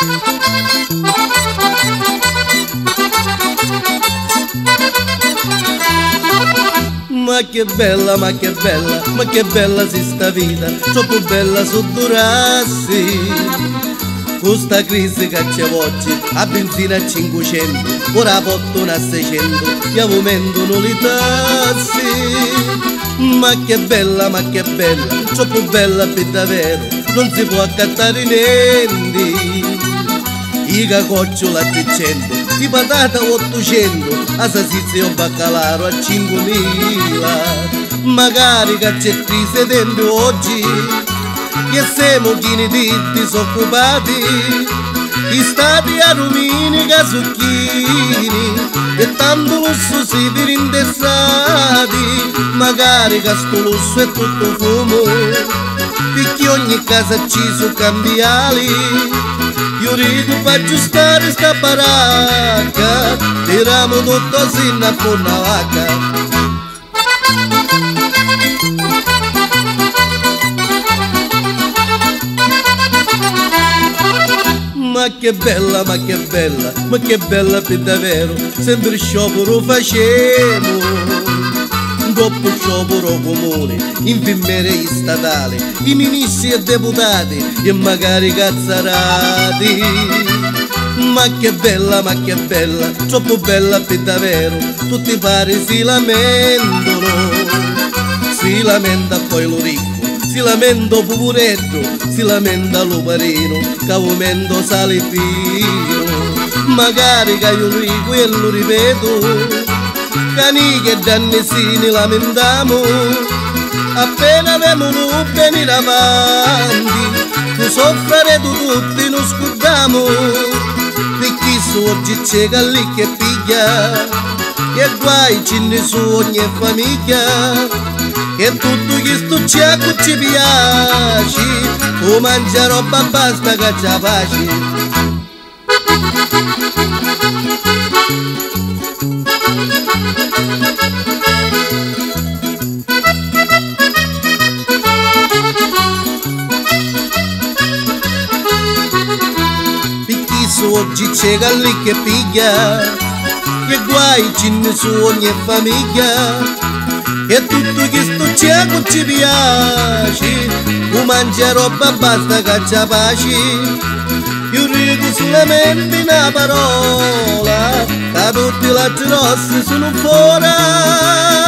Ma che bella, ma che bella, ma che bella si sta vita, troppo bella su durassi. Questa crisi che c'è oggi, a benzina a 500, ora portano a 600, e aumentano le tasse. Ma che bella, troppo bella per davvero, non si può accattare niente. I cacoccioli a 300, di patata 800, a salsiccia un baccalaro a 5.000. Magari che c'è crisi tempo oggi, che siamo chini di disoccupati, i stati a rumini casucchini, e tanto lusso si rindessati. Magari che sto lusso è tutto fumo, perché ogni casa ci sono cambiali. Io rido per aggiustare sta baracca, tiriamo tutto sin a una vacca. Ma che bella, ma che bella, ma che bella per davvero, sempre sciopero facemo. Dopo sciopero comune, infermieri statali, i ministri e deputati e magari cazzarati. Ma che bella, troppo bella per davvero, tutti pari si lamentano. Si lamenta poi lo ricco, si lamenta poveretto, si lamenta lo parino, che aumento sale fino. Magari che io ricco e lo ripeto, cani che dannesini lamentiamo, appena vemono venire avanti, tu soffrire tu tutti non scudiamo, perché su oggi c'è lì che piglia, che guai ce ne su ogni famiglia, che tutto questo c'è ci piace, o mangia roba basta che c'è pace. Oggi c'è lì che piglia, che guai ce ne su ogni famiglia, e tutto questo c'è ci piace, o mangia roba basta che c'è pace. Io dico solamente una parola, da tutti i lati rossi sono fuori.